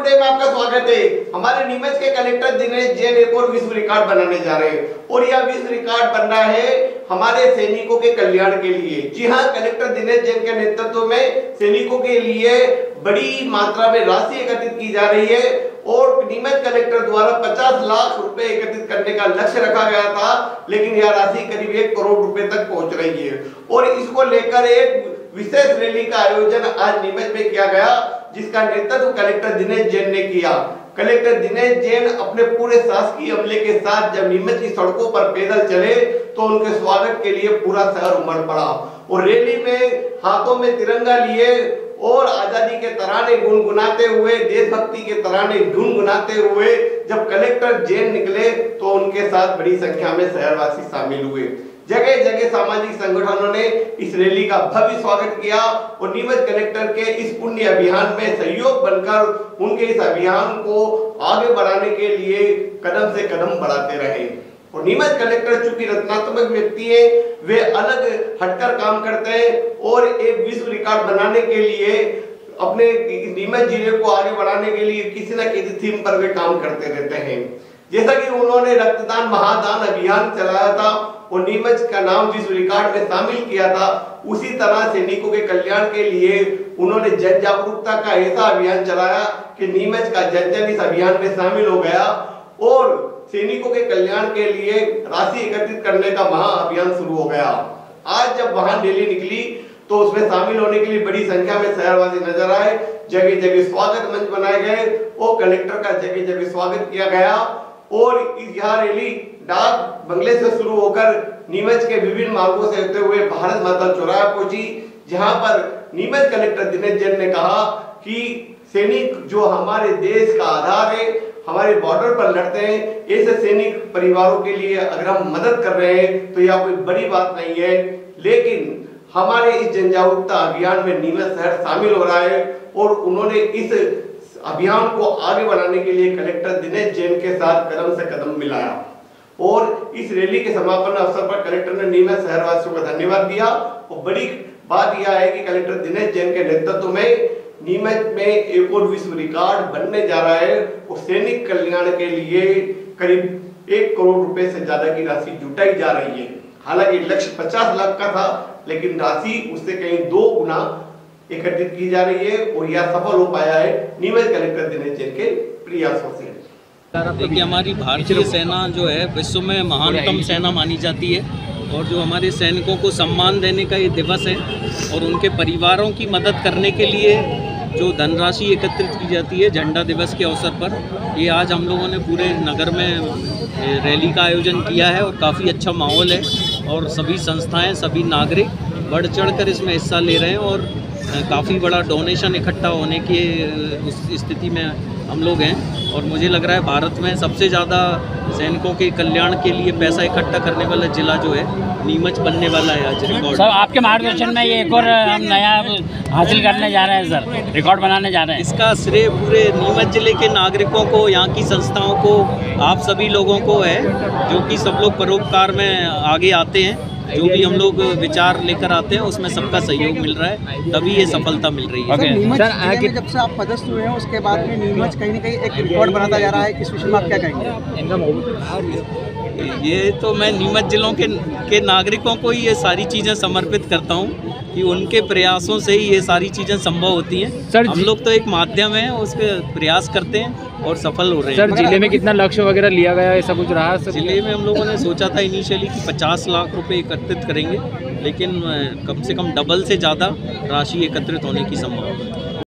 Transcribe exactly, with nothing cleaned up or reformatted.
Today में आपका स्वागत है। हमारे नीमच के कलेक्टर दिनेश जैन एक और विश्व रिकॉर्ड बनाने जा रहे हैं और यह विश्व रिकॉर्ड बन रहा है हमारे सैनिकों के कल्याण के लिए। जी हां, कलेक्टर दिनेश जैन के नेतृत्व में सैनिकों के लिए बड़ी मात्रा में राशि एकत्रित की जा रही है और नीमच कलेक्टर द्वारा पचास लाख रुपए एकत्रित करने का लक्ष्य रखा गया था, लेकिन यह राशि करीब एक करोड़ रुपए तक पहुंच रही है और इसको लेकर एक विशेष रैली का आयोजन आज नीमच में किया गया, जिसका नेतृत्व कलेक्टर दिनेश जैन ने किया। कलेक्टर दिनेश जैन अपने पूरे शासकीय अमले के साथ जब नीमच की सड़कों पर पैदल चले तो उनके स्वागत के लिए पूरा शहर उमड़ पड़ा और रैली में हाथों में तिरंगा लिए और आजादी के तराने गुनगुनाते हुए, देशभक्ति के तराने गुनगुनाते हुए जब कलेक्टर जैन निकले तो उनके साथ बड़ी संख्या में शहरवासी शामिल हुए। जगह जगह सामाजिक संगठनों ने इस रैली का भव्य स्वागत किया और नीमच कलेक्टर के इस पुण्य अभियान में सहयोग बनकर उनके इस अभियान को आगे बढ़ाने के लिए कदम से कदम बढ़ाते रहे। और नीमच कलेक्टर चूंकि रत्नात्मक व्यक्ति है, वे अलग हटकर काम करते हैं और एक विश्व रिकॉर्ड बनाने के लिए अपने नीमच जिले को आगे बढ़ाने के लिए किसी न किसी थीम पर वे काम करते रहते हैं। जैसा कि उन्होंने रक्तदान महादान अभियान चलाया था और नीमच का नाम विश्व रिकॉर्ड में शामिल किया था, उसी तरह सैनिकों के कल्याण के लिए उन्होंने जन जागरूकता का ऐसा अभियान चलाया कि नीमच का जन जन इस अभियान में शामिल हो गया और सैनिकों के कल्याण के लिए राशि एकत्रित करने का महाअभियान शुरू हो गया। आज जब वहां रैली निकली तो उसमें शामिल होने के लिए बड़ी संख्या में शहरवासी नजर आए। जगह जगह स्वागत मंच बनाए गए और कलेक्टर का जगह जगह स्वागत किया गया और यह रैली डाक बंगले से शुरू होकर नीमच के विभिन्न मार्गों से होते हुए भारत माता चौराहा पहुंची, जहां पर नीमच कलेक्टर दिनेश जैन ने कहा कि सैनिक जो हमारे देश का आधार है, हमारे बॉर्डर पर लड़ते हैं, ऐसे सैनिक परिवारों के लिए अगर हम मदद कर रहे हैं तो यह कोई बड़ी बात नहीं है। लेकिन हमारे इस जन जागरूकता अभियान में नीमच शहर शामिल हो रहा है और उन्होंने इस अभियान को आगे बढ़ाने के लिए कलेक्टर दिनेश जैन के साथ कदम से कदम मिलाया और इस रैली के समापन अवसर पर कलेक्टर ने नीमच शहरवासियों को धन्यवाद दिया। और बड़ी बात यह है कि कलेक्टर दिनेश जैन के नेतृत्व में नीमच में एक और विश्व रिकॉर्ड बनने जा रहा है और सैनिक कल्याण के लिए करीब एक करोड़ रुपए से ज्यादा की राशि जुटाई जा रही है। हालांकि लक्ष्य पचास लाख का था, लेकिन राशि उससे कहीं दो गुना एकत्रित की जा रही है और यह सफल हो पाया है नीमच कलेक्टर दिनेश जैन के प्रयासों से। देखिए, हमारी भारतीय सेना जो है विश्व में महानतम सेना मानी जाती है और जो हमारे सैनिकों को सम्मान देने का ये दिवस है और उनके परिवारों की मदद करने के लिए जो धनराशि एकत्रित की जाती है झंडा दिवस के अवसर पर, ये आज हम लोगों ने पूरे नगर में रैली का आयोजन किया है और काफ़ी अच्छा माहौल है और सभी संस्थाएं, सभी नागरिक बढ़ चढ़कर इसमें हिस्सा ले रहे हैं और काफ़ी बड़ा डोनेशन इकट्ठा होने की उस स्थिति में हम लोग हैं और मुझे लग रहा है भारत में सबसे ज़्यादा सैनिकों के कल्याण के लिए पैसा इकट्ठा करने वाला जिला जो है नीमच बनने वाला है आज रिकॉर्ड। सर, आपके मार्गदर्शन में ये एक और हम नया हासिल करने जा रहे हैं सर, रिकॉर्ड बनाने जा रहे हैं। इसका श्रेय पूरे नीमच जिले के नागरिकों को, यहाँ की संस्थाओं को, आप सभी लोगों को है जो कि सब लोग परोपकार में आगे आते हैं। जो भी हम लोग विचार लेकर आते हैं उसमें सबका सहयोग मिल रहा है, तभी ये सफलता मिल रही है। okay. नीमच जिले में जब से आप पदस्थ हुए हैं उसके बाद में नीमच कहीं ना कहीं एक रिकॉर्ड बनाता जा रहा है, इस विषय में आप क्या कहेंगे? ये तो मैं नीमच जिलों के के नागरिकों को ही ये सारी चीज़ें समर्पित करता हूँ कि उनके प्रयासों से ही ये सारी चीज़ें संभव होती हैं। हम लोग तो एक माध्यम है, उसके प्रयास करते हैं और सफल हो रहे हैं। सर, जिले में कितना लक्ष्य वगैरह लिया गया है, ऐसा कुछ रहा? जिले में हम लोगों ने सोचा था इनिशियली कि पचास लाख रुपए एकत्रित करेंगे, लेकिन कम से कम डबल से ज़्यादा राशि एकत्रित होने की संभावना है।